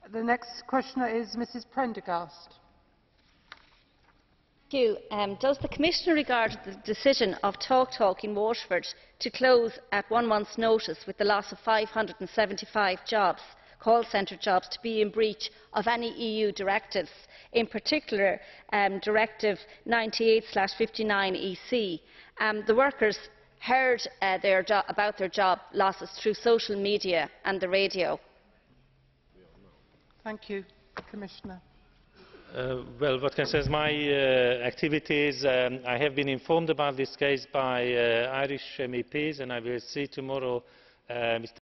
The next questioner is Mrs Prendergast. Does the Commissioner regard the decision of Talktalk in Waterford to close at 1 month's notice with the loss of 575 jobs, call centre jobs, to be in breach of any EU directives, in particular Directive 98/59/EC? The workers heard about their job losses through social media and the radio. Thank you. Commissioner. Well, what concerns my activities, I have been informed about this case by Irish MEPs, and I will see tomorrow Mr